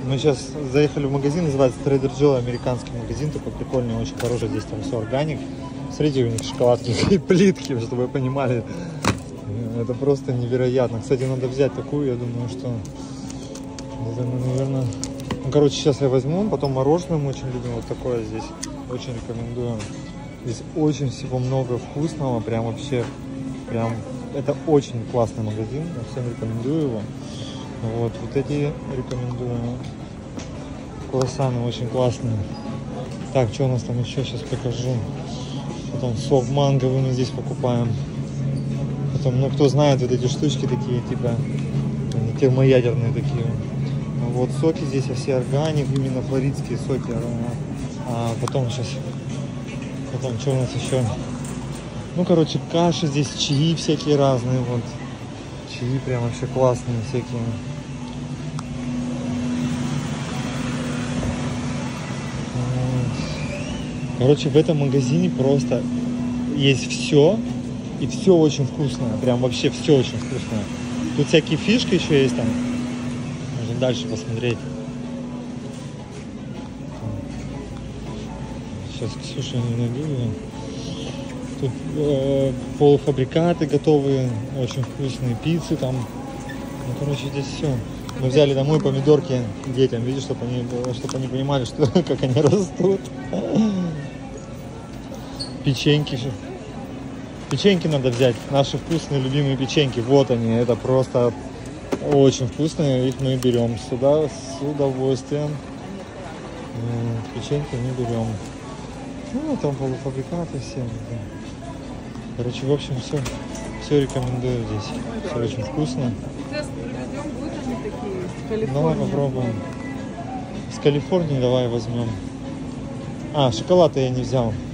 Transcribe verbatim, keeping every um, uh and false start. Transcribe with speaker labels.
Speaker 1: Мы сейчас заехали в магазин, называется Trader Joe, американский магазин, такой прикольный, очень хороший, здесь там все органик. Смотрите, у них шоколадки и плитки, чтобы вы понимали. Это просто невероятно. Кстати, надо взять такую, я думаю, что, наверное... Ну, короче, сейчас я возьму, потом мороженое мы очень любим, вот такое здесь, очень рекомендую. Здесь очень всего много вкусного, прям вообще, прям, это очень классный магазин, я всем рекомендую его. Вот, вот эти рекомендую. Круассаны очень классные. Так, что у нас там еще, сейчас покажу. Потом сок манговый мы здесь покупаем. Потом, ну, кто знает, вот эти штучки такие, типа, термоядерные такие. Вот соки здесь все органик, именно флоридские соки. А потом сейчас, потом что у нас еще? Ну, короче, каши здесь, чаи всякие разные, вот. Чаи прям вообще классные всякие. Короче, в этом магазине просто есть все, и все очень вкусное, прям вообще все очень вкусное. Тут всякие фишки еще есть там, можно дальше посмотреть. Сейчас Ксюша не найду. Тут э, полуфабрикаты готовые, очень вкусные пиццы там. Ну, короче, здесь все. Мы взяли домой помидорки детям, видишь, чтобы они, чтобы они понимали, что, как они растут. Печеньки. Печеньки надо взять. Наши вкусные, любимые печеньки. Вот они. Это просто очень вкусные. Их мы берем сюда с удовольствием. Печеньки мы берем. Ну, там полуфабрикаты все. Короче, в общем, все. Все рекомендую здесь. Все очень вкусно.
Speaker 2: Тест проведем, будут они такие из Калифорнии.
Speaker 1: Давай попробуем. С Калифорнии давай возьмем. А, шоколад я не взял.